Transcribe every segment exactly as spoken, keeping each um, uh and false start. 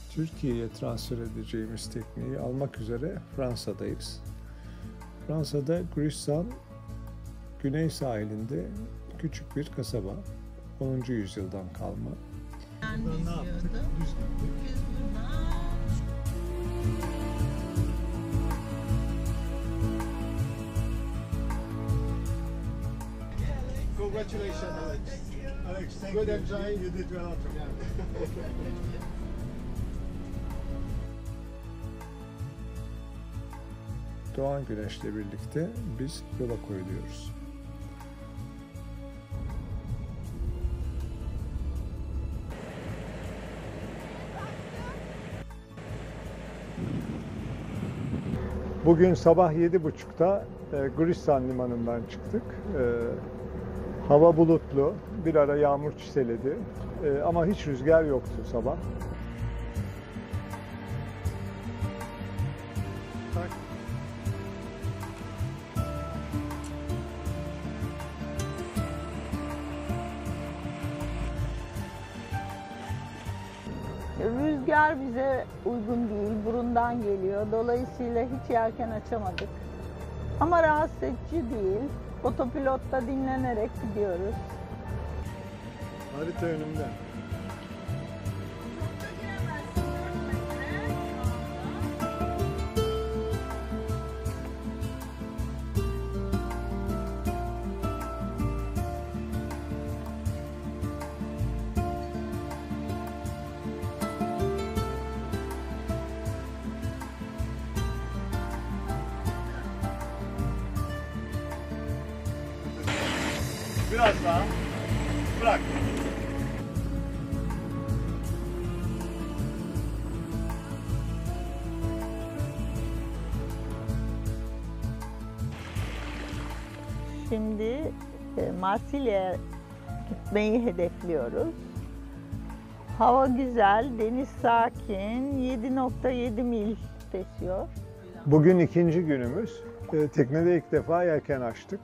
Türkiye'ye transfer edeceğimiz tekneyi almak üzere Fransa'dayız. Fransa'da Gruissan, güney sahilinde küçük bir kasaba. onuncu yüzyıldan kalma. Burada ne yaptık? Düz gittik. Congratulations, Alex. Alex, thank Good you. enjoy. You did well. Doğan güneşle birlikte biz yola koyuluyoruz. Bugün sabah yedi buçukta e, Gruissan limanından çıktık. E, hava bulutlu, bir ara yağmur çiseledi e, ama hiç rüzgar yoktu sabah. Rüzgar bize uygun değil, burundan geliyor. Dolayısıyla hiç yelken açamadık. Ama rahatsız edici değil. Otopilotta dinlenerek gidiyoruz. Harita önümde. Biraz daha. Bırak. Şimdi e, Marsilya'ya gitmeyi hedefliyoruz. Hava güzel, deniz sakin, yedi nokta yedi mil esiyor. Bugün ikinci günümüz. E, teknede ilk defa yelken açtık.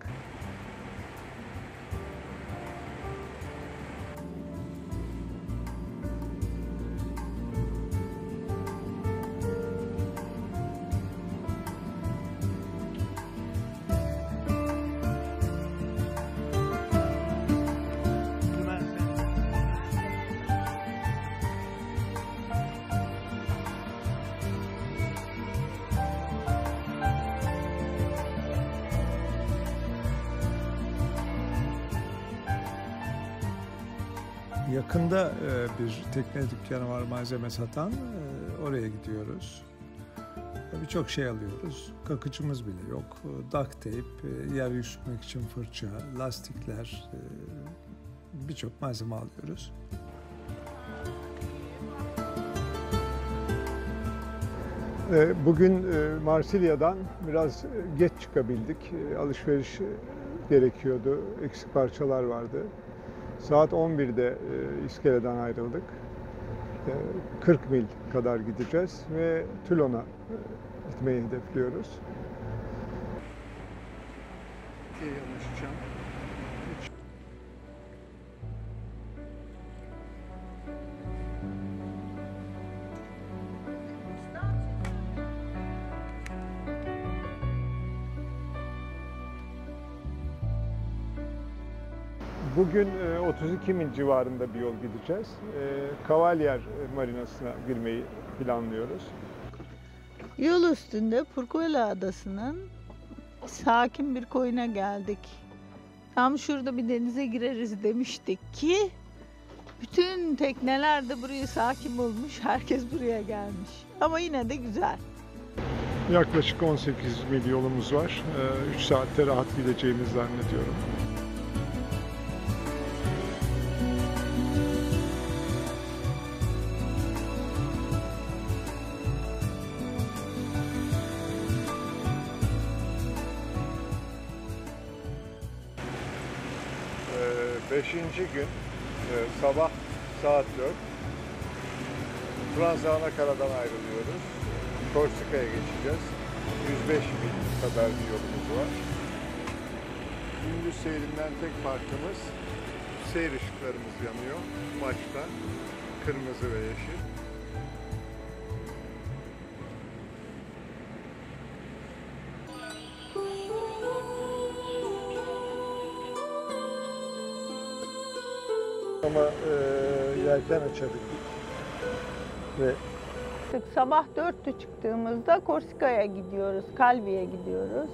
Yakında e, bir tekne dükkanı var, malzeme satan. E, oraya gidiyoruz. E, Birçok şey alıyoruz. Kakıcımız bile yok. E, duct tape, e, yer yükseltmek için fırça, lastikler, e, birçok malzeme alıyoruz. E, bugün e, Marsilya'dan biraz e, geç çıkabildik. E, alışveriş e, gerekiyordu. Eksik parçalar vardı. Saat on birde e, iskeleden ayrıldık. E, kırk mil kadar gideceğiz ve Toulon'a e, gitmeyi hedefliyoruz. Yanaşacağım. Bugün otuz iki mil civarında bir yol gideceğiz. Cavallier Marinası'na girmeyi planlıyoruz. Yol üstünde Purkuela Adası'nın sakin bir koyuna geldik. Tam şurada bir denize gireriz demiştik ki bütün tekneler de burayı sakin bulmuş, herkes buraya gelmiş. Ama yine de güzel. Yaklaşık on sekiz mil yolumuz var. üç saatte rahat gideceğimizi zannediyorum. Beşinci gün sabah saat dört. Fransa Anakaradan ayrılıyoruz. Korsika'ya geçeceğiz. yüz beş mil kadar bir yolumuz var. Gündüz seyrinden tek farkımız seyir ışıklarımız yanıyor. Başta kırmızı ve yeşil. Ama e, yelken açabildik. Ve Sabah dörtte çıktığımızda Korsika'ya gidiyoruz, Calvi'ye gidiyoruz.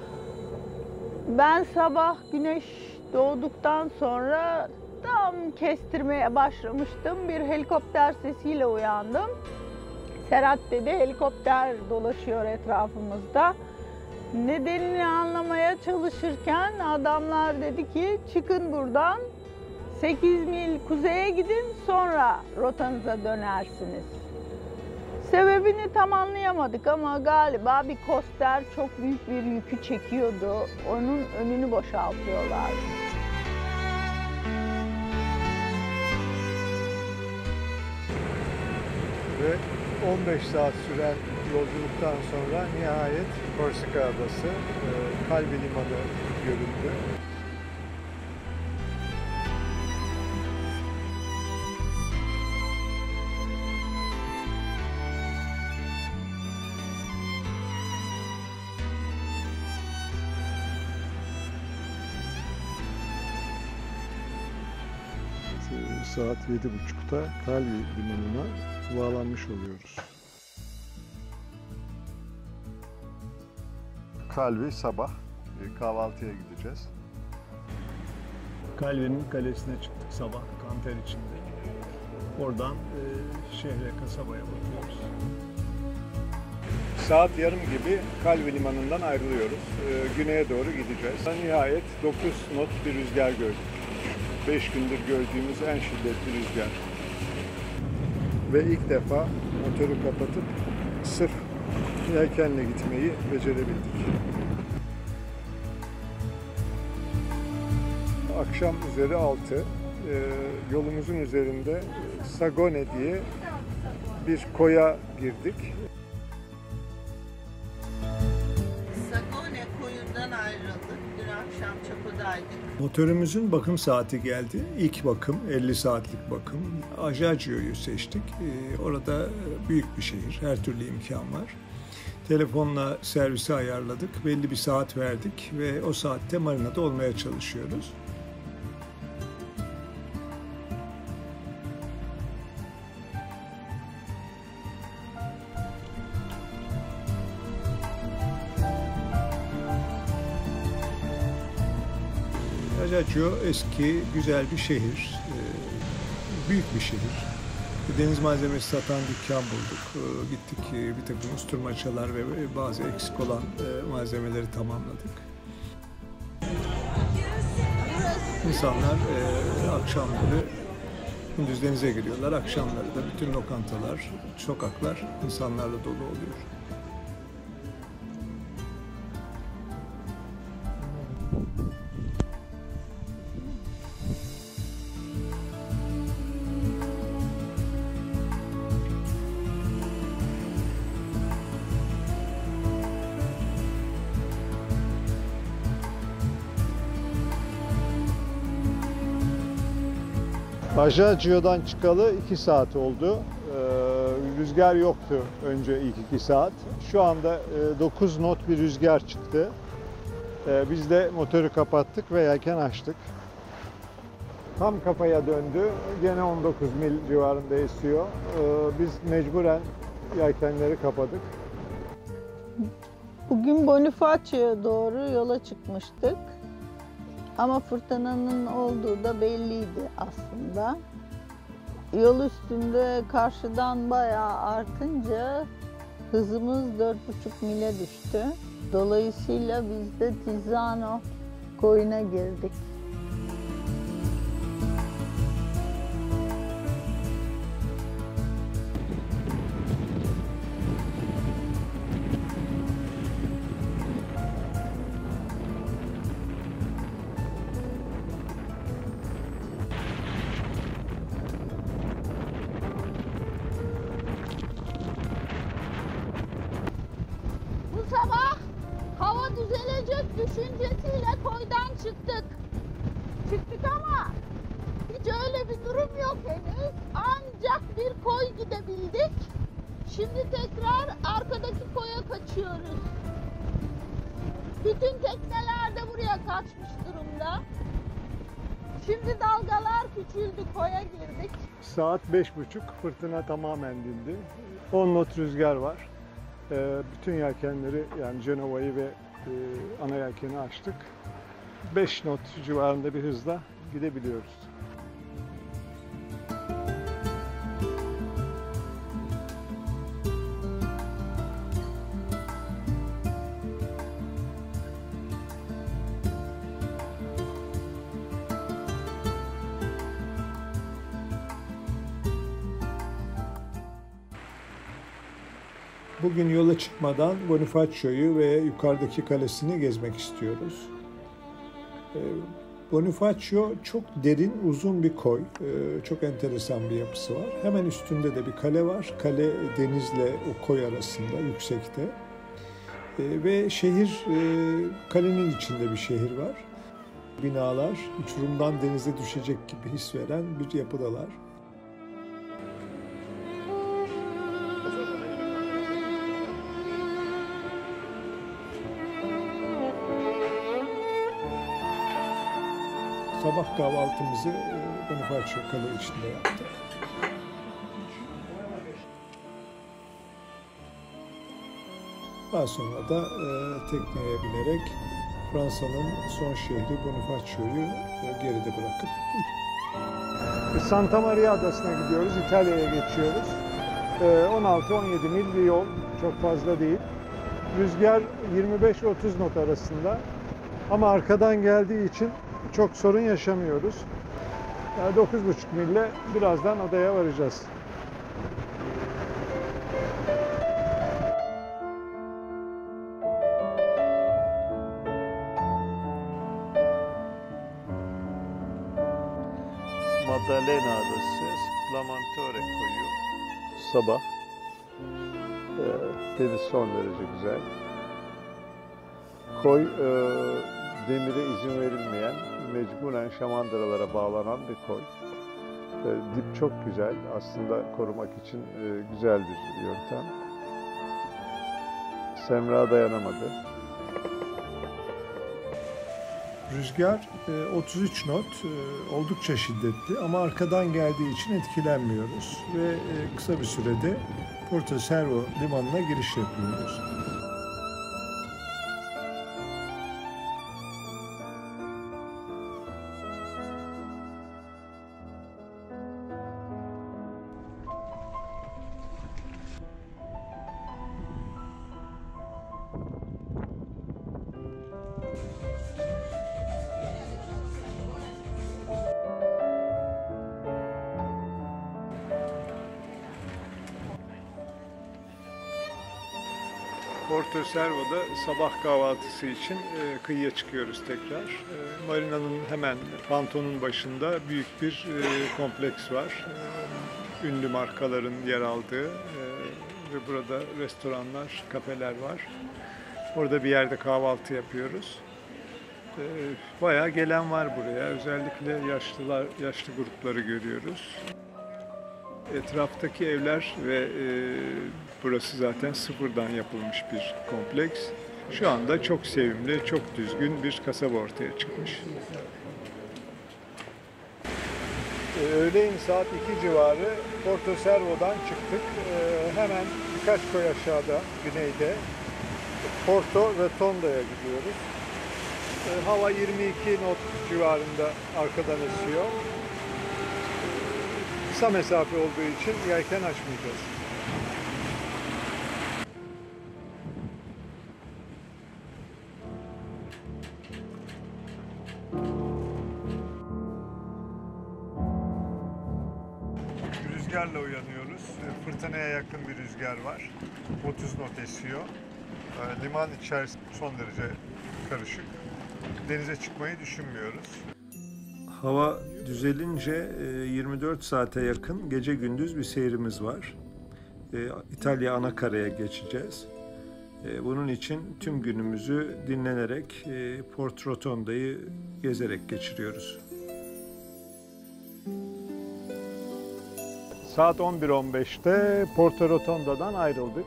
Ben sabah güneş doğduktan sonra tam kestirmeye başlamıştım. Bir helikopter sesiyle uyandım. Serhat dedi, helikopter dolaşıyor etrafımızda. Nedenini anlamaya çalışırken adamlar dedi ki çıkın buradan, sekiz mil kuzeye gidin, sonra rotanıza dönersiniz. Sebebini tam anlayamadık ama galiba bir koster çok büyük bir yükü çekiyordu. Onun önünü boşaltıyorlar. Ve on beş saat süren yolculuktan sonra nihayet Korsika Adası, e, Calvi Limanı görüldü. Saat yedi buçukta Calvi Limanı'na bağlanmış oluyoruz. Calvi sabah kahvaltıya gideceğiz. Calvi'nin kalesine çıktık sabah kanter içinde. Oradan e, şehre, kasabaya bakıyoruz. Saat yarım gibi Calvi Limanı'ndan ayrılıyoruz. Ee, güneye doğru gideceğiz. Nihayet dokuz knot bir rüzgar gördük. beş gündür gördüğümüz en şiddetli rüzgar. Ve ilk defa motoru kapatıp sırf yelkenle gitmeyi becerebildik. Akşam üzeri altı, e, yolumuzun üzerinde Sagone diye bir koya girdik. Sagone koyundan ayrıldık. Dün akşam Çako'daydık. Motorumuzun bakım saati geldi. İlk bakım, elli saatlik bakım. Ajacio'yu seçtik. Ee, orada büyük bir şehir, her türlü imkan var. Telefonla servisi ayarladık, belli bir saat verdik ve o saatte marinada olmaya çalışıyoruz. Ajaccio eski, güzel bir şehir, büyük bir şehir. Deniz malzemesi satan dükkan bulduk. Gittik bir takım usturmaçalar ve bazı eksik olan malzemeleri tamamladık. İnsanlar akşamları gündüz denize giriyorlar, akşamları da bütün lokantalar, sokaklar insanlarla dolu oluyor. Ajaccio'dan çıkalı iki saat oldu. Ee, rüzgar yoktu önce ilk iki saat. Şu anda e, dokuz knot bir rüzgar çıktı. Ee, biz de motoru kapattık ve yelken açtık. Tam kafaya döndü. Gene on dokuz mil civarında esiyor. Ee, biz mecburen yelkenleri kapadık. Bugün Bonifaccio'ya doğru yola çıkmıştık. Ama fırtınanın olduğu da belliydi aslında. Yol üstünde karşıdan bayağı artınca hızımız dört buçuk mile düştü. Dolayısıyla biz de Tizzano koyuna girdik. Sabah hava düzelecek düşüncesiyle koydan çıktık. Çıktık ama hiç öyle bir durum yok henüz. Ancak bir koy gidebildik. Şimdi tekrar arkadaki koya kaçıyoruz. Bütün tekneler de buraya kaçmış durumda. Şimdi dalgalar küçüldü, koya girdik. Saat beş buçuk, fırtına tamamen dindi. on knot rüzgar var. Ee, bütün yelkenleri, yani Cenova'yı ve e, ana yelkeni açtık. beş knot civarında bir hızla gidebiliyoruz. Bugün yola çıkmadan Bonifaccio'yu ve yukarıdaki kalesini gezmek istiyoruz. Bonifacio çok derin, uzun bir koy. Çok enteresan bir yapısı var. Hemen üstünde de bir kale var. Kale denizle o koy arasında, yüksekte. Ve şehir, kalenin içinde bir şehir var. Binalar uçurumdan denize düşecek gibi his veren bir yapıdalar. Sabah kahvaltımızı Bonifacio Kale içinde yaptık. Daha sonra da e, tekneye binerek Fransa'nın son şehri Bonifacio'yu e, geride bırakıp Santa Maria Adası'na gidiyoruz, İtalya'ya geçiyoruz. Ee, on altı on yedi mil bir yol, çok fazla değil. Rüzgar yirmi beş otuz knot arasında ama arkadan geldiği için çok sorun yaşamıyoruz. Yani dokuz buçuk mille birazdan adaya varacağız. Maddalena Adası, Splamantore koyu. Sabah. Ee, deniz son derece güzel. Koy e, demire izin verilmeyen, mecburen şamandıralara bağlanan bir koy. E, dip çok güzel. Aslında korumak için e, güzel bir yöntem. Semra dayanamadı. rüzgar otuz üç knot, oldukça şiddetli ama arkadan geldiği için etkilenmiyoruz ve kısa bir sürede Porto Servo limanına giriş yapıyoruz. Porto Servo'da sabah kahvaltısı için e, kıyıya çıkıyoruz tekrar. E, marinanın hemen pantonun başında büyük bir e, kompleks var. E, ünlü markaların yer aldığı e, ve burada restoranlar, kafeler var. Orada bir yerde kahvaltı yapıyoruz. E, bayağı gelen var buraya. Özellikle yaşlılar, yaşlı grupları görüyoruz. Etraftaki evler ve e, burası zaten sıfırdan yapılmış bir kompleks. Şu anda çok sevimli, çok düzgün bir kasaba ortaya çıkmış. Ee, öğleyin saat iki civarı Porto Servo'dan çıktık. Ee, hemen birkaç koy aşağıda, güneyde Porto Rotonda'ya gidiyoruz. Ee, hava yirmi iki knot civarında arkadan esiyor. Kısa mesafe olduğu için yelken açmayacağız. Rüzgarla uyanıyoruz. Fırtınaya yakın bir rüzgar var. otuz knot esiyor. Liman içerisi son derece karışık. Denize çıkmayı düşünmüyoruz. Hava düzelince yirmi dört saate yakın gece gündüz bir seyrimiz var. İtalya anakaraya geçeceğiz. Bunun için tüm günümüzü dinlenerek Porto Rotonda'yı gezerek geçiriyoruz. Saat on bir on beşte Porto Rotonda'dan ayrıldık.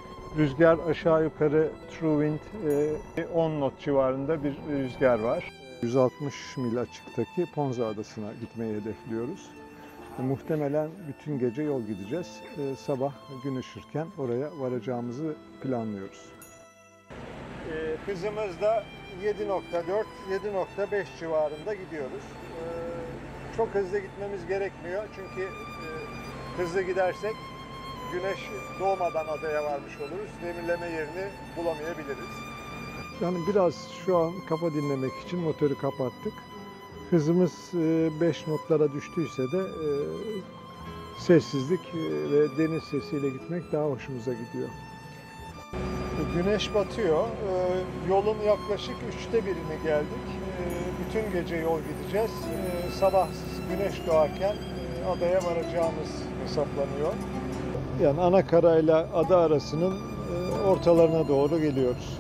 Rüzgar aşağı yukarı true wind on knot civarında bir rüzgar var. yüz altmış mil açıktaki Ponza Adası'na gitmeyi hedefliyoruz. E, muhtemelen bütün gece yol gideceğiz. E, sabah gün ışırken oraya varacağımızı planlıyoruz. E, hızımız da yedi nokta dört yedi nokta beş civarında gidiyoruz. E, çok hızlı gitmemiz gerekmiyor çünkü e, hızlı gidersek güneş doğmadan adaya varmış oluruz. Demirleme yerini bulamayabiliriz. Yani biraz şu an kafa dinlemek için motoru kapattık. Hızımız beş notlara düştüyse de sessizlik ve deniz sesiyle gitmek daha hoşumuza gidiyor. Güneş batıyor. Yolun yaklaşık üçte birini geldik. Bütün gece yol gideceğiz. Sabah güneş doğarken adaya varacağımız hesaplanıyor. Yani ana karayla ada arasının ortalarına doğru geliyoruz.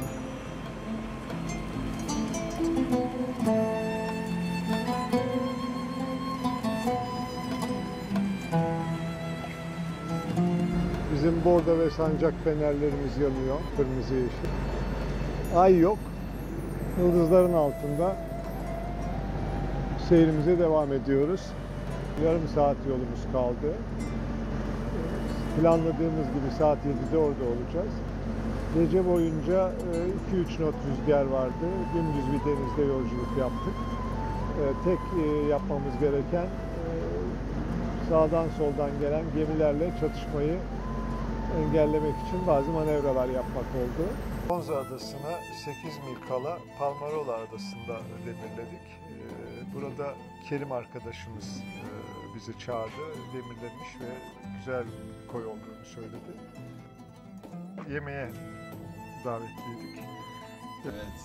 Bizim bordo ve sancak fenerlerimiz yanıyor, kırmızı yeşil. Ay yok, yıldızların altında seyrimize devam ediyoruz. Yarım saat yolumuz kaldı. Planladığımız gibi saat yedide orada olacağız. Gece boyunca iki üç not rüzgar vardı. Gündüz bir denizde yolculuk yaptık. Tek yapmamız gereken sağdan soldan gelen gemilerle çatışmayı engellemek için bazı manevralar yapmak oldu. Ponza Adası'na sekiz mil kala Palmarola Adası'nda demirledik. Burada Kerim arkadaşımız bizi çağırdı, demirlemiş ve güzel bir koy olduğunu söyledi. Yemeğe davetliydik. Evet.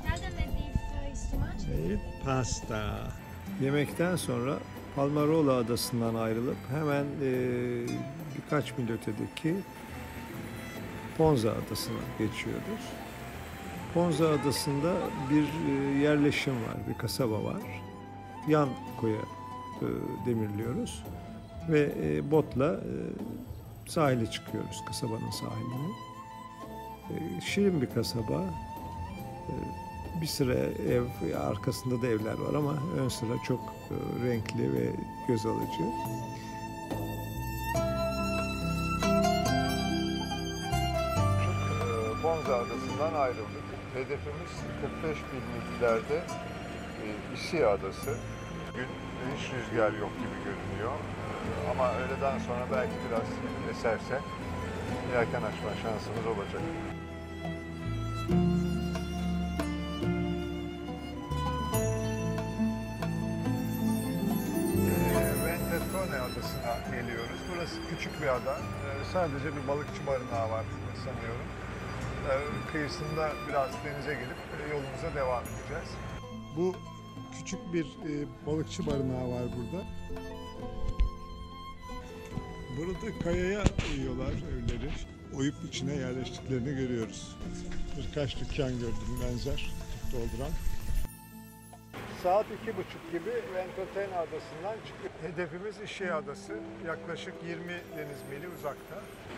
Evet, pasta. Yemekten sonra Palmarola Adası'ndan ayrılıp hemen e, birkaç mil ötedeki Ponza Adası'na geçiyoruz. Ponza Adası'nda bir e, yerleşim var, bir kasaba var. Yan koya e, demirliyoruz ve e, botla e, sahile çıkıyoruz, kasabanın sahiline. E, şirin bir kasaba. E, bir sıra ev, arkasında da evler var ama ön sıra çok e, renkli ve göz alıcı. Ponza Adası'ndan ayrıldık. Hedefimiz kırk beş bin millerde e, İsya Adası. Gün hiç rüzgar yok gibi görünüyor. E, ama öğleden sonra belki biraz eserse yelken açma şansımız olacak. Ventetone Adası'na geliyoruz. Burası küçük bir ada. E, sadece bir balıkçı barınağı var sanıyorum. Kıyısında biraz denize girip yolumuza devam edeceğiz. Bu küçük bir e, balıkçı barınağı var burada. Burada kayaya uyuyorlar evleri. Oyup içine yerleştiklerini görüyoruz. Birkaç dükkan gördüm benzer dolduran. Saat iki buçuk gibi Ventotene Adası'ndan çıkıyor. Hedefimiz İşe Adası. Yaklaşık yirmi deniz mili uzakta.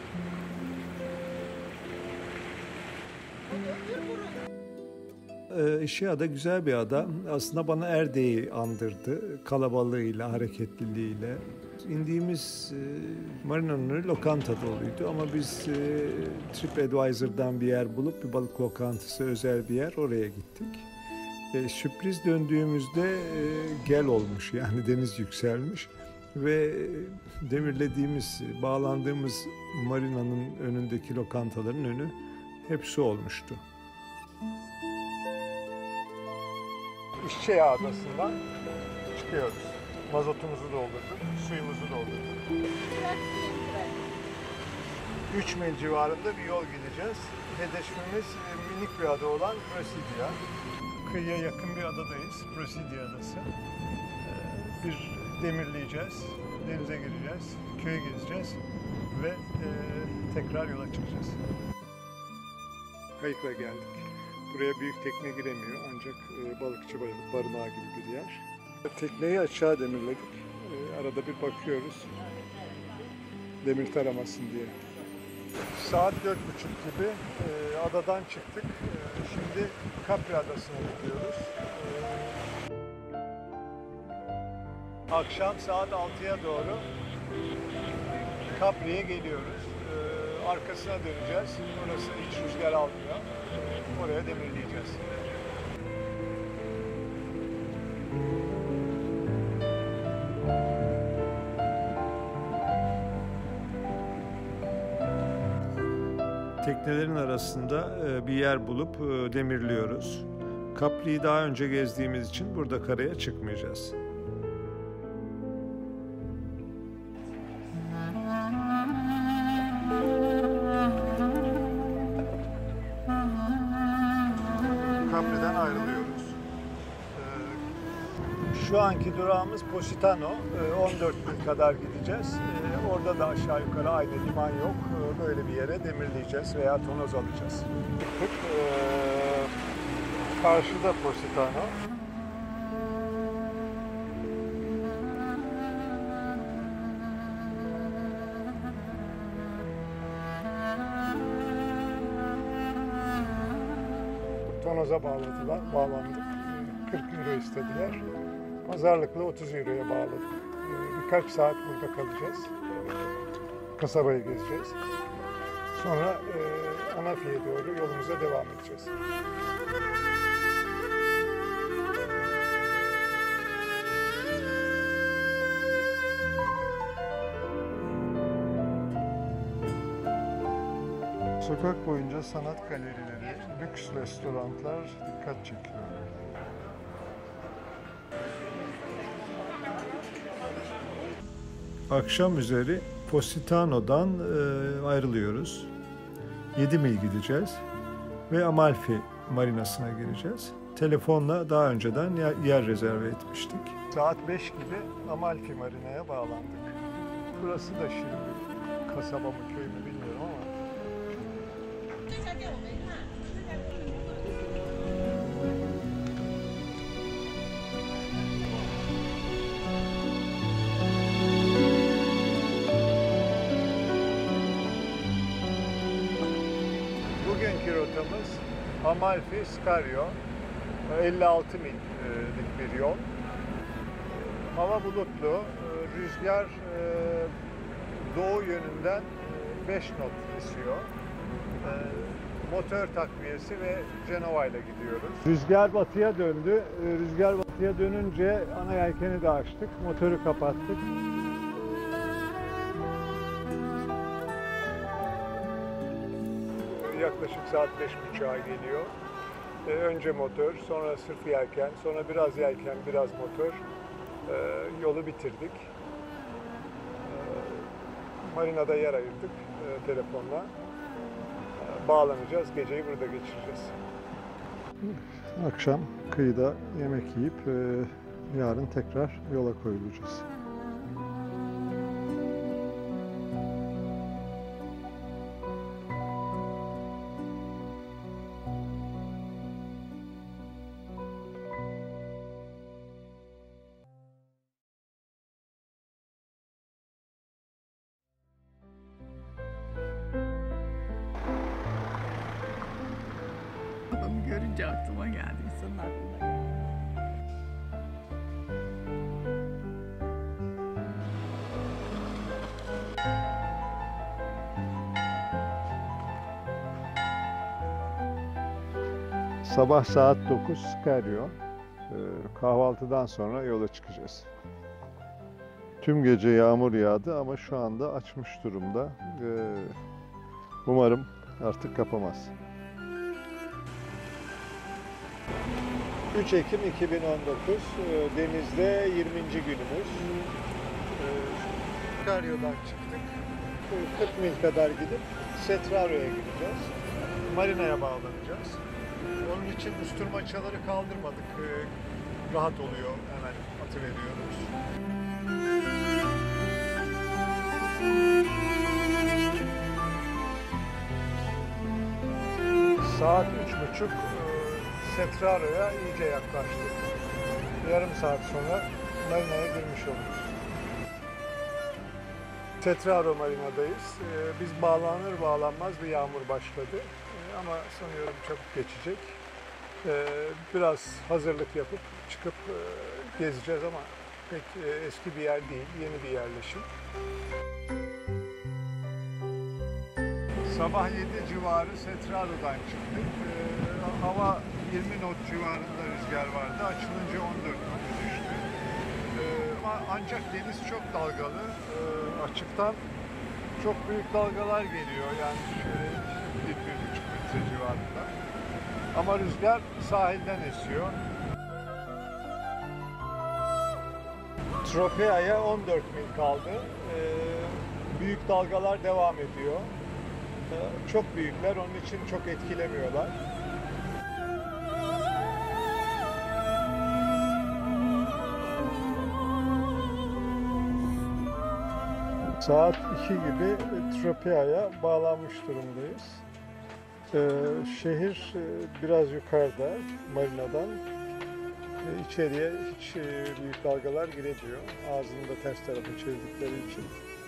Ee, İşeada güzel bir ada. Aslında bana Erde'yi andırdı. Kalabalığıyla, hareketliliğiyle. İndiğimiz e, marinanın önü lokanta doluydu ama biz e, TripAdvisor'dan bir yer bulup bir balık lokantası, özel bir yer, oraya gittik. E, sürpriz döndüğümüzde e, gel olmuş, yani deniz yükselmiş ve e, demirlediğimiz, bağlandığımız marinanın önündeki lokantaların önü hep su olmuştu. İşçe Adası'ndan çıkıyoruz. Mazotumuzu doldurduk, suyumuzu doldurduk. üç mil civarında bir yol gideceğiz. Hedefimiz minik bir ada olan Presidia. Kıyıya yakın bir adadayız, Presidia Adası. Bir demirleyeceğiz, denize gireceğiz, köye gezeceğiz ve tekrar yola çıkacağız. Kayıkla geldik. Buraya büyük tekne giremiyor ancak e, balıkçı barınağı gibi bir yer. Tekneyi aşağı demirledik. E, arada bir bakıyoruz. Demir taramasın diye. Saat dört buçuk gibi e, adadan çıktık. E, Şimdi Capri Adası'na gidiyoruz. Akşam saat altıya doğru Capri'ye geliyoruz. Ee, arkasına döneceğiz. Orası hiç rüzgar almıyor. Oraya demirleyeceğiz. Teknelerin arasında bir yer bulup demirliyoruz. Capri'yi daha önce gezdiğimiz için burada karaya çıkmayacağız. Capri'den ayrılıyoruz. Şu anki durağımız Positano. on dört mil kadar gideceğiz. Orada da aşağı yukarı aynı liman yok. Böyle bir yere demirleyeceğiz veya tonoz alacağız. Çıktık. Karşıda Positano. Tonoza bağladılar, bağlandık. kırk euro istediler. Pazarlıkla otuz euroya bağladık. Birkaç saat burada kalacağız. Kasabayı gezeceğiz. Sonra e, Anafi'ye doğru yolumuza devam edeceğiz. Sokak boyunca sanat galerileri, lüks restoranlar dikkat çekiyor. Akşam üzeri Positano'dan e, ayrılıyoruz. yedi mil gideceğiz ve Amalfi Marinası'na gireceğiz. Telefonla daha önceden yer, yer rezerve etmiştik. Saat beş gibi Amalfi Marina'ya bağlandık. Burası da şirin bir kasaba mı köy mü bilmiyorum ama. Bugünkü rotamız Amalfi Scario, elli altı millik bir yol. Hava bulutlu, rüzgar doğu yönünden beş knot esiyor. Motor takviyesi ve Genova ile gidiyoruz. Rüzgar batıya döndü. Rüzgar batıya dönünce ana yelkeni de açtık, motoru kapattık. Yaklaşık saat beş buçuğa geliyor. Ee, önce motor, sonra sırf yelken, sonra biraz yelken, biraz motor. Ee, yolu bitirdik. Ee, marinada yer ayırdık e, telefonla. Ee, bağlanacağız, geceyi burada geçireceğiz. Akşam kıyıda yemek yiyip e, yarın tekrar yola koyulacağız. Onu görünce aklıma geldi, insanın aklına geldi. Sabah saat dokuz Scario. Kahvaltıdan sonra yola çıkacağız. Tüm gece yağmur yağdı ama şu anda açmış durumda. Umarım artık kapamaz. üç Ekim iki bin on dokuz, denizde yirminci günümüz. Scario'dan çıktık. kırk mil kadar gidip Cetraro'ya gideceğiz. Marina'ya bağlanacağız. Onun için usturmaçaları kaldırmadık. Rahat oluyor, hemen atıveriyoruz. Saat üç buçuk. Cetraro'ya iyice yaklaştık. Yarım saat sonra marinaya girmiş oluruz. Cetraro marinadayız. Biz bağlanır bağlanmaz bir yağmur başladı. ama sanıyorum çabuk geçecek. Ee, biraz hazırlık yapıp çıkıp e, gezeceğiz ama pek e, eski bir yer değil, yeni bir yerleşim. Sabah yedi civarı Setraro'dan çıktık. Ee, hava yirmi knot civarında rüzgar vardı. Açılınca on dört knot düştü. Ee, ama ancak deniz çok dalgalı. Ee, açıktan çok büyük dalgalar geliyor. Yani şöyle bir, bir buçuk metre civarında. Ama rüzgar sahilden esiyor. Tropea'ya on dört mil kaldı. Ee, büyük dalgalar devam ediyor. Çok büyükler, onun için çok etkilemiyorlar. Saat iki gibi Tropea'ya bağlanmış durumdayız. Ee, şehir biraz yukarıda, marinadan. Ee, içeriye hiç büyük dalgalar giremiyor. Ağzını da ters tarafa çevirdikleri için.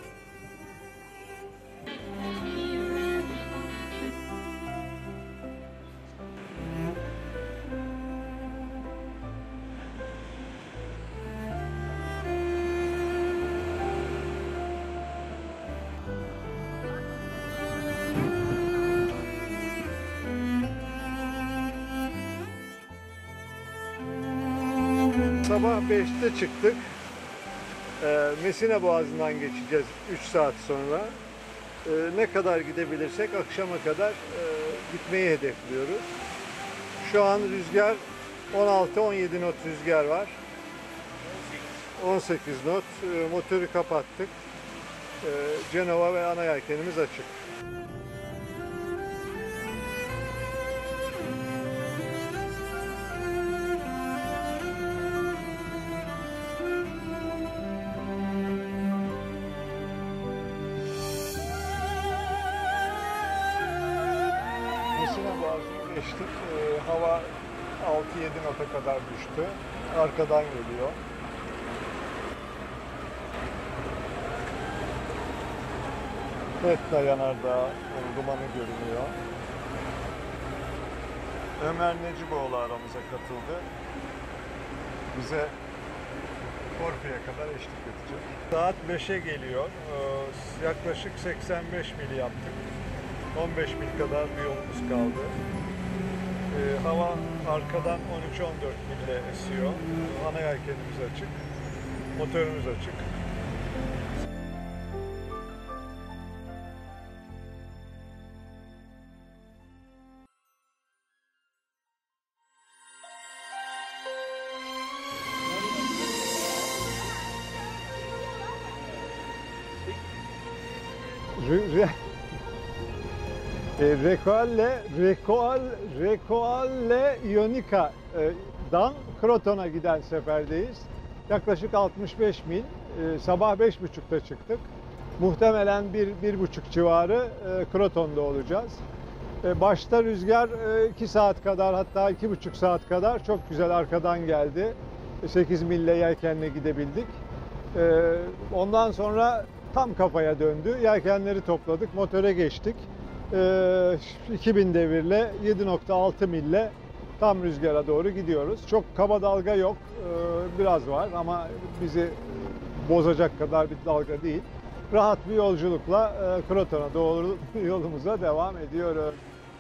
Sabah beşte çıktık. Ee, Mesina Boğazı'ndan geçeceğiz üç saat sonra. Ee, ne kadar gidebilirsek akşama kadar e, gitmeyi hedefliyoruz. Şu an rüzgar on altı on yedi knot rüzgar var. on sekiz knot. Ee, motoru kapattık. Ee, Cenova ve ana yelkenimiz açık. Mesina Boğazı'nı geçtik. Ee, hava altı yedi knota kadar düştü. Arkadan geliyor. Etna yanardağ dumanı görünüyor. Ömer Neciboğlu aramıza katıldı. Bize Korfu'ya kadar eşlik edecek. Saat beşe geliyor. Ee, yaklaşık seksen beş mil yaptık. on beş mil kadar bir yolumuz kaldı. Ee, hava arkadan on üç on dört mille esiyor. Ana yelkenimiz açık. Motorumuz açık. Recoalle, Recoal, Recoalle Ionica'dan Kroton'a giden seferdeyiz. Yaklaşık altmış beş mil. Sabah beş buçukta çıktık. Muhtemelen bir, bir buçuk civarı Kroton'da olacağız. Başta rüzgar iki saat kadar, hatta iki buçuk saat kadar çok güzel arkadan geldi. sekiz mille yelkenle gidebildik. Ondan sonra tam kafaya döndü. Yelkenleri topladık, motora geçtik. iki bin devirle yedi nokta altı mille tam rüzgara doğru gidiyoruz. Çok kaba dalga yok, biraz var ama bizi bozacak kadar bir dalga değil. Rahat bir yolculukla Kroton'a doğru yolumuza devam ediyoruz.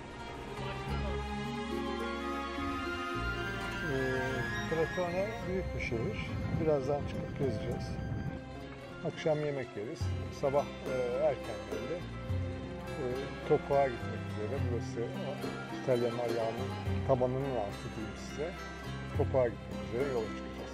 Krotona büyük bir şehir. Birazdan çıkıp gezeceğiz. Akşam yemek yeriz. Sabah erken geldi. Topuğa gitmek üzere. Burası İtalyan ayağının tabanının altı diyeyim size. Topuğa gitmek üzere yola çıkacağız.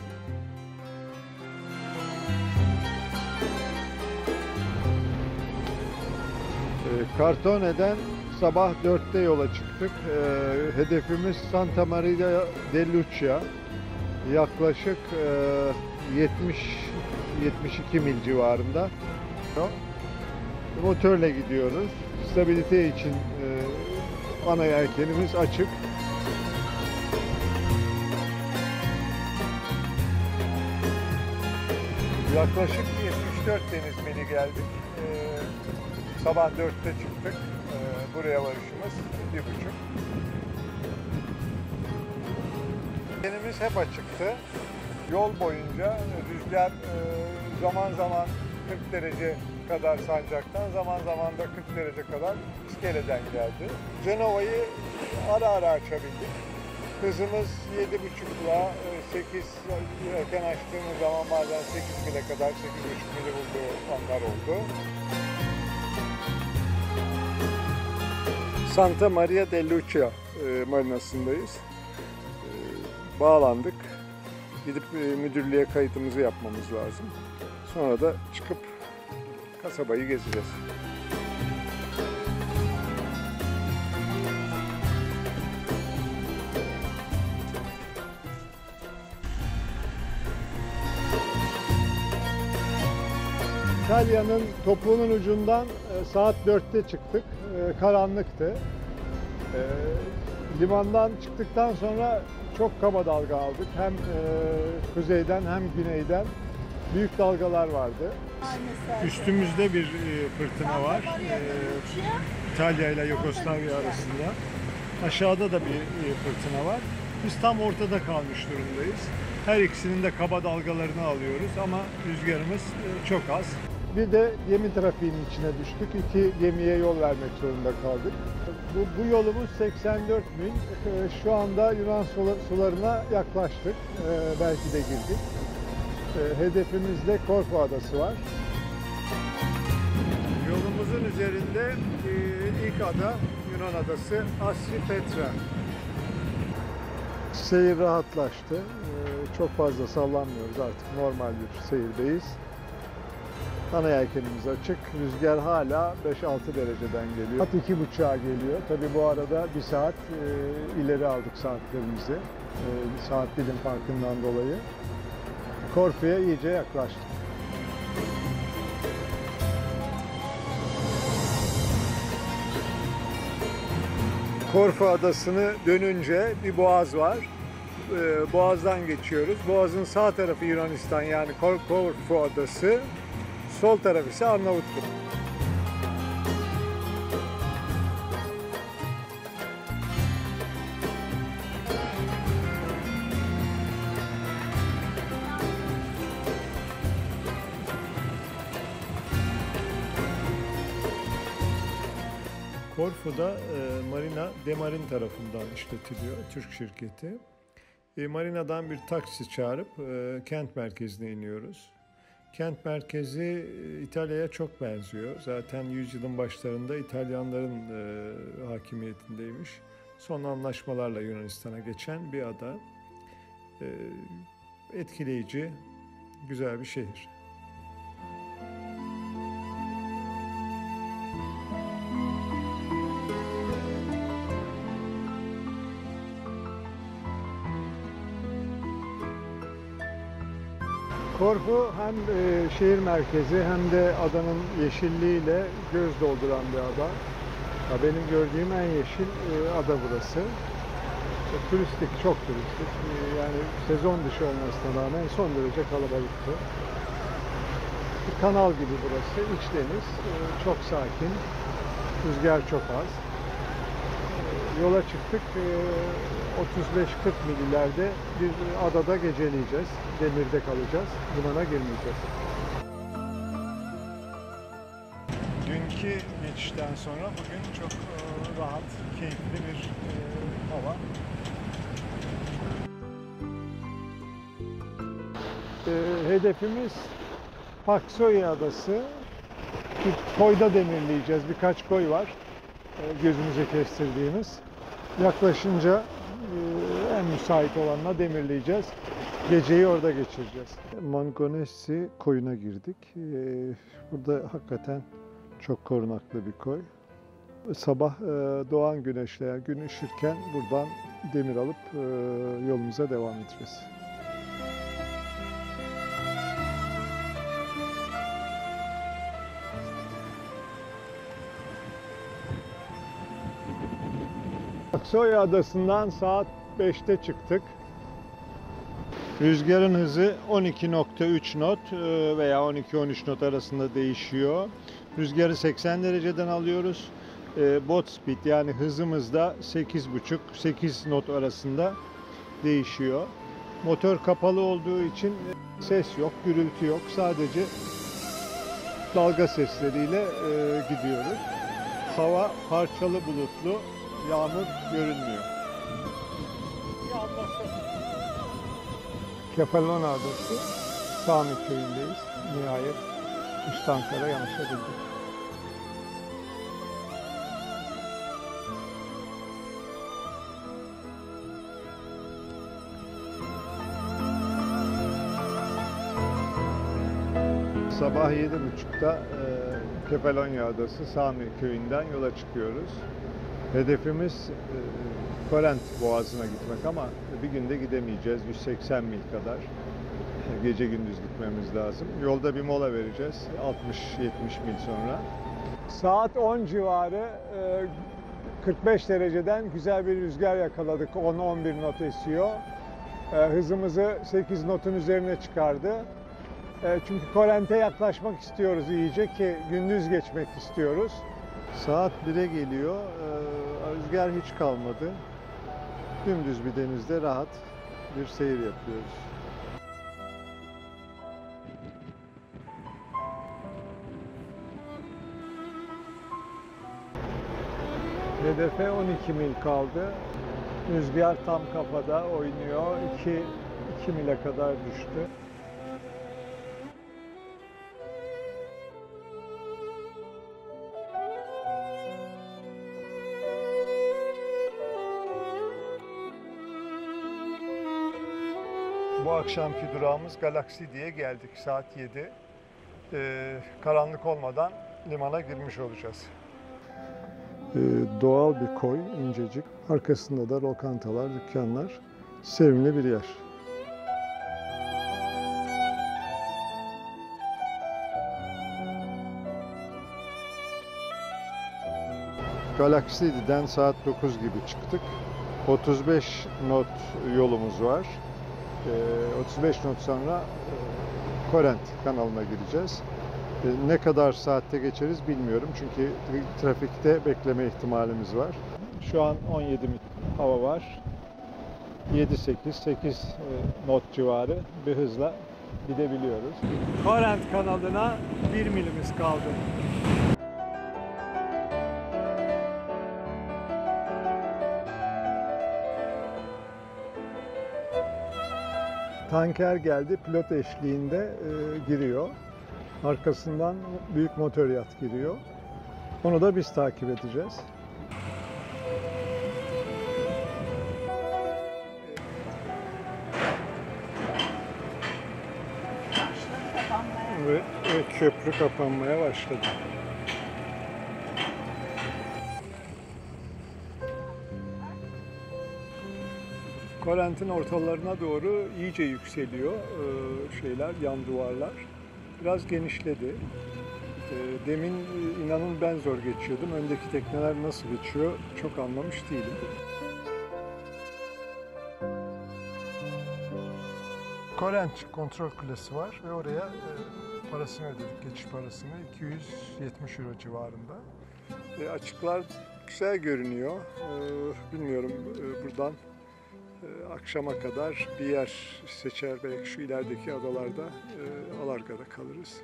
Cartone'den sabah dörtte yola çıktık. Hedefimiz Santa Maria dell'Uccia. Yaklaşık yetmiş yetmiş iki mil civarında. Motorla gidiyoruz. Stabilite için e, ana yelkenimiz açık. Yaklaşık yetmiş dört deniz mili geldik. E, sabah dörtte çıktık. E, buraya varışımız bir buçuk. Denimiz hep açıktı. Yol boyunca rüzgar e, zaman zaman kırk derece kadar sancaktan, zaman zaman da kırk derece kadar iskeleden geldi. Cenova'yı ara ara açabildik. Hızımız yedi buçukla sekiz, erken açtığımız zaman bazen sekiz mile kadar, sekiz buçuk mili bulduğu anlar oldu. Santa Maria de Lucia marinasındayız. Bağlandık. Gidip müdürlüğe kayıtımızı yapmamız lazım. Sonra da çıkıp kasabayı gezeceğiz. İtalya'nın topuğunun ucundan saat dörtte çıktık. Karanlıktı. Limandan çıktıktan sonra çok kaba dalga aldık. Hem kuzeyden hem güneyden büyük dalgalar vardı. Üstümüzde bir fırtına var. İtalya ile Yugoslavya arasında. Aşağıda da bir fırtına var. Biz tam ortada kalmış durumdayız. Her ikisinin de kaba dalgalarını alıyoruz ama rüzgarımız çok az. Bir de gemi trafiğinin içine düştük. İki gemiye yol vermek zorunda kaldık. Bu, bu yolumuz seksen dört mil. Şu anda Yunan sularına yaklaştık. Belki de girdik. Hedefimizde Korfu Adası var. Yolumuzun üzerinde ilk ada Yunan adası Assi-Petra. Seyir rahatlaştı. Çok fazla sallanmıyoruz artık. Normal bir seyirdeyiz. Ana yelkenimiz açık. Rüzgar hala beş altı dereceden geliyor. Saat iki buçuğa geliyor. Tabii bu arada bir saat e, ileri aldık saatlerimizi. E, saat dilim farkından dolayı. Korfu'ya iyice yaklaştık. Korfu Adası'nı dönünce bir boğaz var. E, boğazdan geçiyoruz. Boğazın sağ tarafı Yunanistan, yani Korfu Adası. Sol tarafı ise Arnavutluk. Korfu'da e, Marina Demarin tarafından işletiliyor, Türk şirketi. E, Marina'dan bir taksi çağırıp e, kent merkezine iniyoruz. Kent merkezi İtalya'ya çok benziyor. Zaten yüzyılın başlarında İtalyanların e, hakimiyetindeymiş. Son anlaşmalarla Yunanistan'a geçen bir ada. E, etkileyici, güzel bir şehir. Korfu hem e, şehir merkezi hem de adanın yeşilliğiyle göz dolduran bir ada. Ya benim gördüğüm en yeşil e, ada burası. E, turistik, çok turistik. E, yani sezon dışı olmasına rağmen son derece kalabalıktı. Bir kanal gibi burası, iç deniz. E, çok sakin, rüzgar çok az. E, yola çıktık. E, otuz beş kırk mil ileride bir adada geceleyeceğiz. Demirde kalacağız. Limana girmeyeceğiz. Dünkü geçişten sonra bugün çok rahat, keyifli bir hava. Hedefimiz Paksoi Adası. Bir koyda demirleyeceğiz. Birkaç koy var gözümüze kestirdiğimiz. Yaklaşınca en müsait olanla demirleyeceğiz. Geceyi orada geçireceğiz. Mangonesi koyuna girdik. Burada hakikaten çok korunaklı bir koy. Sabah doğan güneşle, gün ışırken buradan demir alıp yolumuza devam edeceğiz. Paksoi Adası'ndan saat beşte çıktık. Rüzgarın hızı on iki nokta üç knot veya on iki on üç knot arasında değişiyor. Rüzgarı seksen dereceden alıyoruz. e, boat speed yani hızımız da sekiz buçuk sekiz knot arasında değişiyor. Motor kapalı olduğu için ses yok, gürültü yok. Sadece dalga sesleriyle e, gidiyoruz. Hava parçalı bulutlu, yağmur görünmüyor. Kefalon Adası, Sami köyündeyiz. Nihayet Üst Ankara yanaşabildik. Sabah yedi buçukta e, Kefalonya Adası Sami köyünden yola çıkıyoruz. Hedefimiz e, Korent Boğazı'na gitmek ama bir günde gidemeyeceğiz. yüz seksen mil kadar. Gece gündüz gitmemiz lazım. Yolda bir mola vereceğiz. altmış yetmiş mil sonra. Saat on civarı e, kırk beş dereceden güzel bir rüzgar yakaladık. on on bir knot esiyor. E, hızımızı sekiz knotun üzerine çıkardı. E, çünkü Korent'e yaklaşmak istiyoruz iyice ki gündüz geçmek istiyoruz. Saat bire geliyor. E, rüzgar hiç kalmadı. Dümdüz bir denizde rahat bir seyir yapıyoruz. Hedefe on iki mil kaldı. Rüzgar tam kafada oynuyor. iki mile kadar düştü. Bu akşamki durağımız Galaxy diye geldik. Saat yedi. Ee, karanlık olmadan limana girmiş olacağız. Ee, doğal bir koy, incecik. Arkasında da lokantalar, dükkanlar. Sevimli bir yer. Galaxy'den saat dokuz gibi çıktık. otuz beş knot yolumuz var. otuz beş knot sonra Korent kanalına gireceğiz. Ne kadar saatte geçeriz bilmiyorum çünkü trafikte bekleme ihtimalimiz var. Şu an on yedi mil hava var. yedi sekiz sekiz knot civarı bir hızla gidebiliyoruz. Korent kanalına bir milimiz kaldı. Tanker geldi, pilot eşliğinde e, giriyor. Arkasından büyük motor yat giriyor. Onu da biz takip edeceğiz. Ve, ve köprü kapanmaya başladı. Korent'in ortalarına doğru iyice yükseliyor şeyler, yan duvarlar. Biraz genişledi. Demin inanın ben zor geçiyordum. Öndeki tekneler nasıl geçiyor çok anlamış değilim. Korent kontrol kulesi var ve oraya parasını ödedik, geçiş parasını. iki yüz yetmiş euro civarında. Açıklar güzel görünüyor. Bilmiyorum buradan akşama kadar bir yer seçer, belki şu ilerideki adalarda e, Alarga'da kalırız.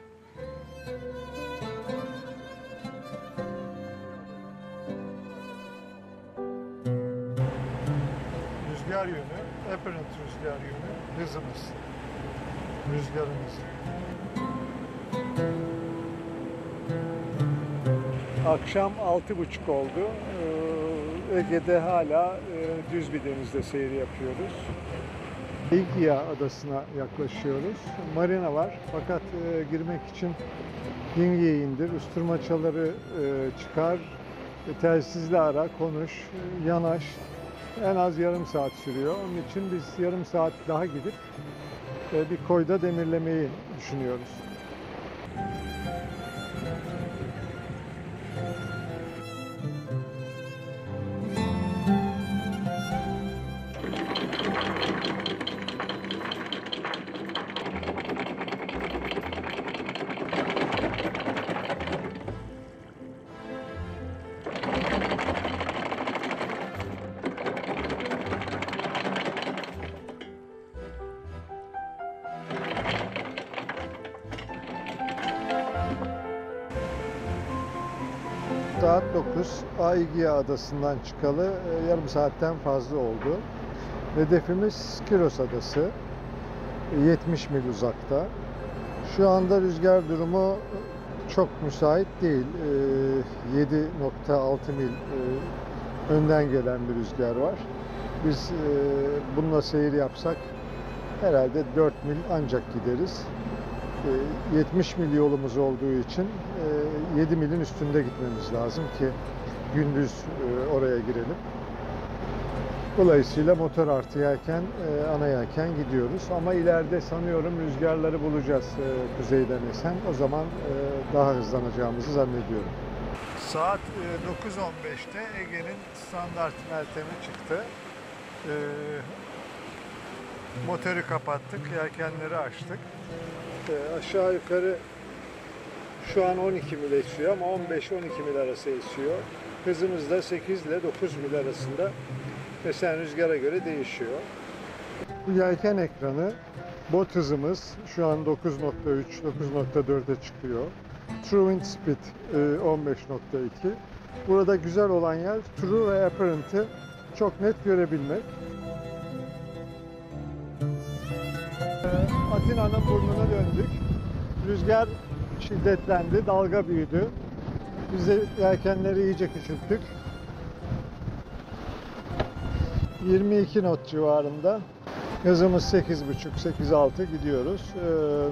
Rüzgar yönü, apparent rüzgar yönü, hızımız, rüzgarımız. Akşam altı buçuk oldu. Ege'de hala e, düz bir denizde seyir yapıyoruz. Ligia adasına yaklaşıyoruz. Marina var fakat e, girmek için Dingi'yi indir, usturmaçaları e, çıkar, e, telsizle ara, konuş, e, yanaş. En az yarım saat sürüyor. Onun için biz yarım saat daha gidip e, bir koyda demirlemeyi düşünüyoruz. Saat dokuz. Aigea adasından çıkalı e, yarım saatten fazla oldu. Hedefimiz Skiros adası. yetmiş mil uzakta. Şu anda rüzgar durumu çok müsait değil. E, yedi nokta altı mil e, önden gelen bir rüzgar var. Biz e, bununla seyir yapsak herhalde dört mil ancak gideriz. E, yetmiş mil yolumuz olduğu için e, yedi milin üstünde gitmemiz lazım ki gündüz e, oraya girelim. Dolayısıyla motor artı yelken, e, ana yelken gidiyoruz. Ama ileride sanıyorum rüzgarları bulacağız e, kuzeyden esen. O zaman e, daha hızlanacağımızı zannediyorum. Saat dokuz on beşte Ege'nin standart meltemi çıktı. E, motoru kapattık, yelkenleri açtık. E, aşağı yukarı şu an on iki mil esiyor ama on beş on iki mil arası esiyor. Hızımız da sekiz ile dokuz mil arasında esen rüzgara göre değişiyor. Bu yelken ekranı, bot hızımız şu an dokuz nokta üç dokuz nokta dört'e çıkıyor. True Wind Speed on beş nokta iki. Burada güzel olan yer True ve Apparent'ı çok net görebilmek. Atina'nın burnuna döndük. Rüzgar şiddetlendi, dalga büyüdü. Biz de yelkenleri iyice küçülttük. yirmi iki knot civarında. Hızımız sekiz buçuk sekiz altı gidiyoruz. Ee,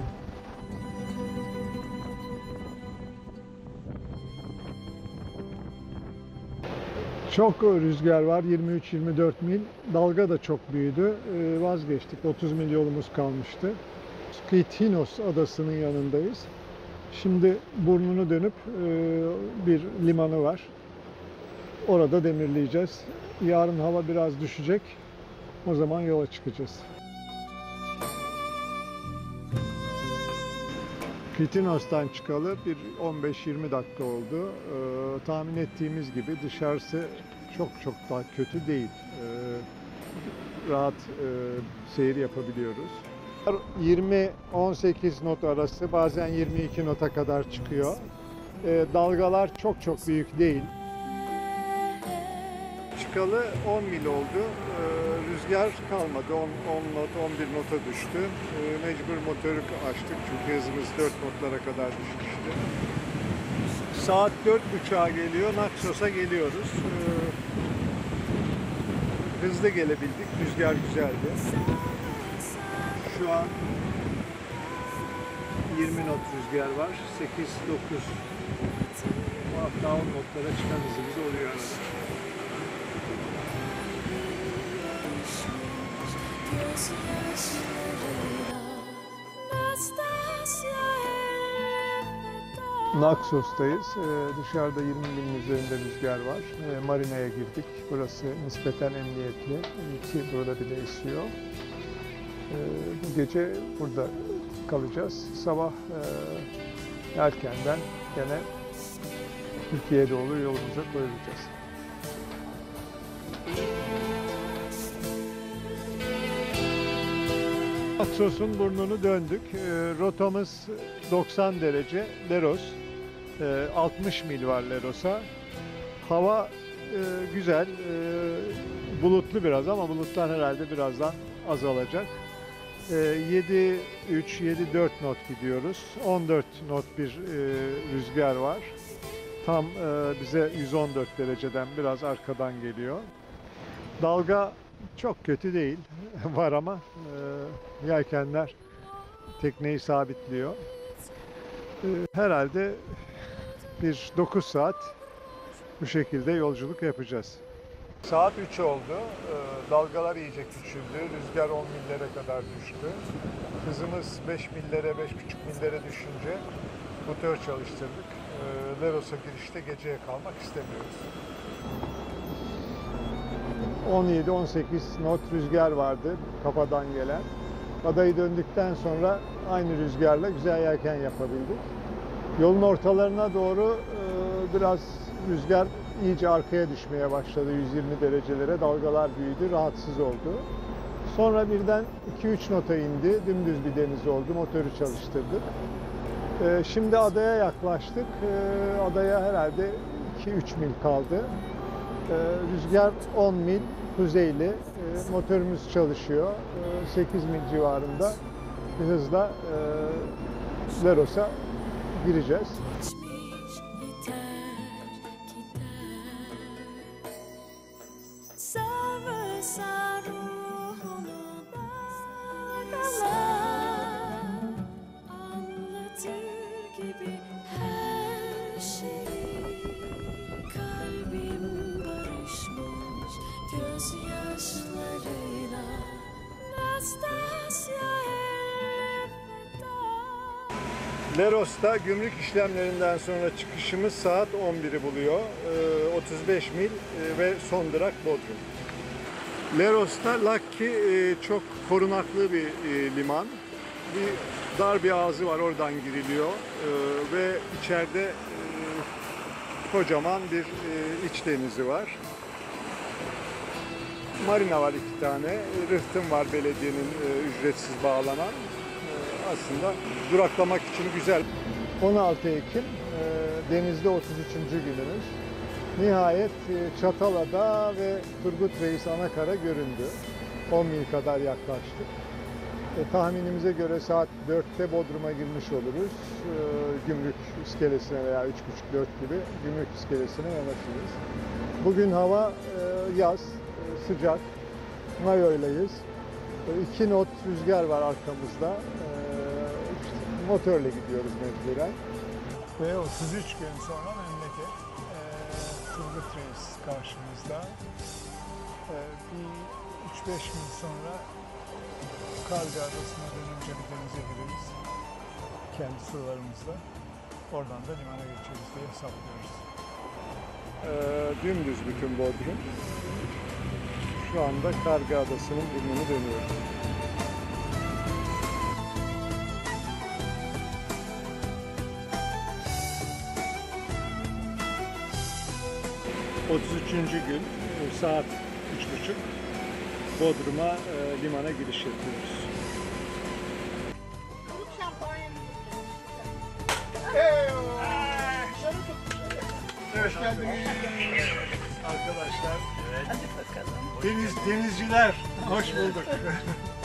çok rüzgar var. yirmi üç yirmi dört mil. Dalga da çok büyüdü. Ee, vazgeçtik. otuz mil yolumuz kalmıştı. Kytinos adasının yanındayız. Şimdi burnunu dönüp e, bir limanı var. Orada demirleyeceğiz. Yarın hava biraz düşecek. O zaman yola çıkacağız. Kytinos'tan çıkalı bir on beş yirmi dakika oldu. Ee, tahmin ettiğimiz gibi dışarısı çok çok daha kötü değil. Ee, rahat e, seyir yapabiliyoruz. yirmi on sekiz knot arası, bazen yirmi iki knota kadar çıkıyor. Ee, dalgalar çok çok büyük değil. Çıkalı on mil oldu. Ee, rüzgar kalmadı. on, on not, on bir nota düştü. Ee, mecbur motoru açtık çünkü hızımız dört notlara kadar düşmüştü. Saat dört buçuğa geliyor. Naxos'a geliyoruz. Ee, hızlı gelebildik. Rüzgar güzeldi. Şu an yirmi not rüzgar var. sekiz dokuz. Hatta on notlara çıkan hızımız oluyor arada. Naxos'tayız. Ee, dışarıda yirmi milin üzerinde rüzgar var. Ee, marinaya girdik. Burası nispeten emniyetli. Ki burada bile esiyor. Ee, bu gece burada kalacağız. Sabah e, erkenden gene Türkiye'ye doğru yolumuza koyulacağız. Naxos'un burnunu döndük. E, rotamız doksan derece. Leros. E, altmış mil var Leros'a. Hava e, güzel. E, bulutlu biraz ama bulutlar herhalde birazdan azalacak. E, yedi üç yedi dört not gidiyoruz. on dört not bir e, rüzgar var. Tam e, bize yüz on dört dereceden biraz arkadan geliyor. Dalga çok kötü değil. Var ama e, yelkenler tekneyi sabitliyor. E, herhalde bir dokuz saat bu şekilde yolculuk yapacağız. Saat üç oldu. E, dalgalar iyice küçüldü. Rüzgar on millere kadar düştü. Hızımız beş millere, beş buçuk millere düşünce motor çalıştırdık. E, Leros'a girişte geceye kalmak istemiyoruz. on yedi on sekiz knot rüzgar vardı kafadan gelen. Adayı döndükten sonra aynı rüzgarla güzel yelken yapabildik. Yolun ortalarına doğru e, biraz rüzgar iyice arkaya düşmeye başladı. yüz yirmi derecelere dalgalar büyüdü, rahatsız oldu. Sonra birden iki üç nota indi. Dümdüz bir deniz oldu. Motoru çalıştırdık. E, şimdi adaya yaklaştık. E, adaya herhalde iki üç mil kaldı. Ee, rüzgar on mil kuzeyli. Ee, motorumuz çalışıyor. Ee, sekiz mil civarında bir hızla e, Leros'a gireceğiz. Geçmiş biter gider. Sarılsa ruhunu dağlar, anlatır gibi her şeyi. Kalbim barışmış gözyaşlarıyla. Nastasya elveda. Leros'ta gümrük işlemlerinden sonra çıkışımız saat on biri buluyor. Ee, otuz beş mil e, ve son durak Bodrum. Leros'ta Lucky e, çok korunaklı bir e, liman. Bir dar bir ağzı var, oradan giriliyor Ee, ve içeride e, kocaman bir e, iç denizi var. Marina var iki tane, rıhtım var belediyenin e, ücretsiz bağlanan. E, aslında duraklamak için güzel. on altı Ekim e, denizde otuz üçüncü günümüz. Nihayet e, Çatalada ve Turgut Reis Anakara göründü. on mil kadar yaklaştık. E, tahminimize göre saat dörtte Bodrum'a girmiş oluruz. E, gümrük iskelesine veya üç buçuk dört gibi gümrük iskelesine yanaşırız. Bugün hava e, yaz, e, sıcak. Mayo'ylayız. E, iki knot rüzgar var arkamızda. E, işte, motorla gidiyoruz mecburen. Ve otuz üç gün sonra memleket. E, Turgut Reis karşımızda. E, bir üç beş mil sonra Karga Adası'na dönünce bir denize gireriz. Kendi sularımızla. Oradan da limana geçeriz diye hesaplıyoruz. Ee, dümdüz bütün Bodrum. Şu anda Karga Adası'nın burnunu dönüyoruz. otuz üçüncü gün saat üç buçuk Bodrum'a e, limana giriş yapıyoruz. Hoş geldiniz arkadaşlar. Hadi bakalım. Deniz denizciler, hoş bulduk.